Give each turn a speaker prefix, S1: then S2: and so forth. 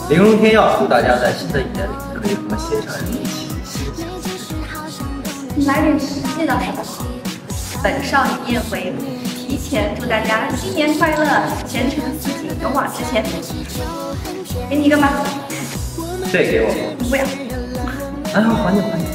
S1: 玲珑天耀祝大家在新的一年里可以和心上人一起心想事成。
S2: 你来点实际的好不好？本少女宴会提前祝大家新年快乐，前程似锦，勇往直前。给你一个吧。
S1: 这给我。
S2: 不要。
S1: 哎，还你。